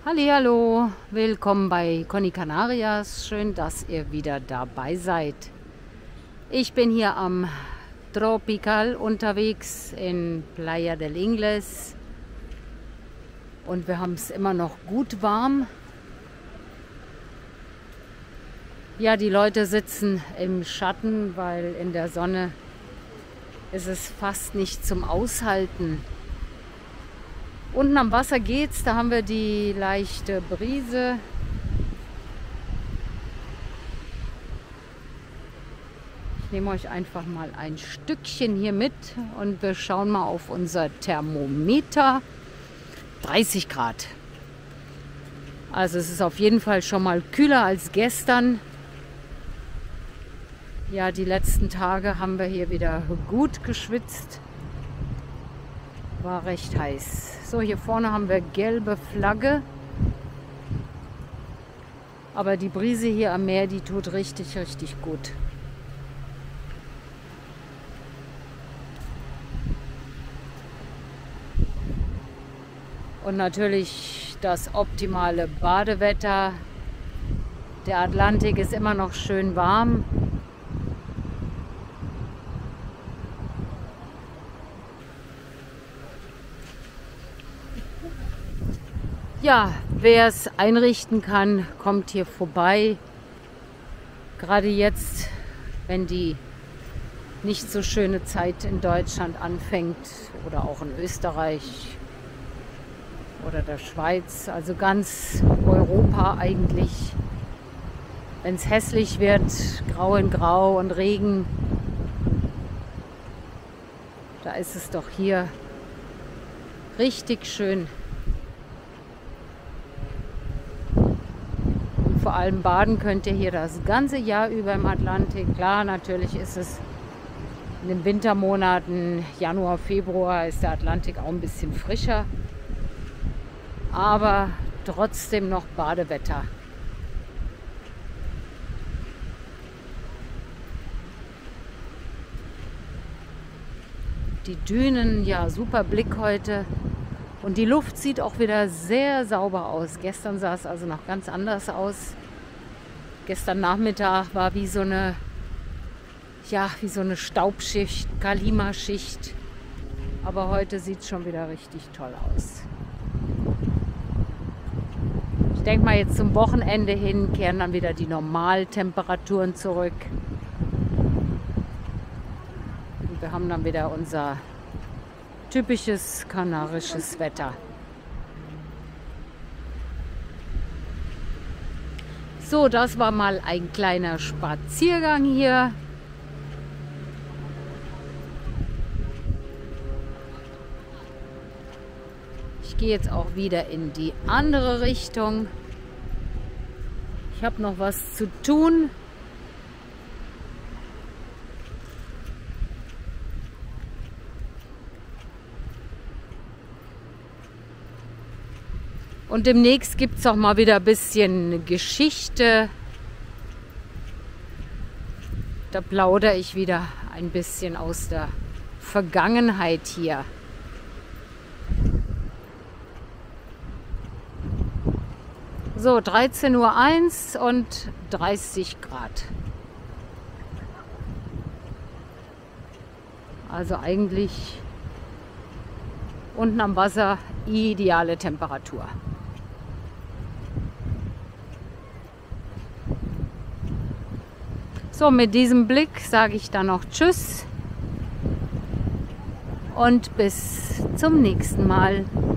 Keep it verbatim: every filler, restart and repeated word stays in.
Hallihallo, willkommen bei Conny Canarias. Schön, dass ihr wieder dabei seid. Ich bin hier am Tropical unterwegs in Playa del Ingles und wir haben es immer noch gut warm. Ja, die Leute sitzen im Schatten, weil in der Sonne ist es fast nicht zum Aushalten. Unten am Wasser geht's, da haben wir die leichte Brise. Ich nehme euch einfach mal ein Stückchen hier mit und wir schauen mal auf unser Thermometer. dreißig Grad. Also es ist auf jeden Fall schon mal kühler als gestern. Ja, die letzten Tage haben wir hier wieder gut geschwitzt. War recht heiß. So, hier vorne haben wir gelbe Flagge. Aber die Brise hier am Meer, die tut richtig, richtig gut. Und natürlich das optimale Badewetter. Der Atlantik ist immer noch schön warm. Ja, wer es einrichten kann, kommt hier vorbei. Gerade jetzt, wenn die nicht so schöne Zeit in Deutschland anfängt oder auch in Österreich oder der Schweiz, also ganz Europa eigentlich. Wenn es hässlich wird, grau in grau und Regen, da ist es doch hier richtig schön. Vor allem baden könnt ihr hier das ganze Jahr über im Atlantik. Klar, natürlich ist es in den Wintermonaten, Januar, Februar, ist der Atlantik auch ein bisschen frischer. Aber trotzdem noch Badewetter. Die Dünen, ja, super Blick heute. Und die Luft sieht auch wieder sehr sauber aus. Gestern sah es also noch ganz anders aus. Gestern Nachmittag war wie so eine, ja, wie so eine Staubschicht, Kalima-Schicht. Aber heute sieht es schon wieder richtig toll aus. Ich denke mal, jetzt zum Wochenende hin kehren dann wieder die Normaltemperaturen zurück. Und wir haben dann wieder unser typisches kanarisches Wetter. So, das war mal ein kleiner Spaziergang hier. Ich gehe jetzt auch wieder in die andere Richtung. Ich habe noch was zu tun. Und demnächst gibt es auch mal wieder ein bisschen Geschichte. Da plaudere ich wieder ein bisschen aus der Vergangenheit hier. So, dreizehn Uhr eins und dreißig Grad. Also eigentlich unten am Wasser ideale Temperatur. So, mit diesem Blick sage ich dann noch Tschüss und bis zum nächsten Mal.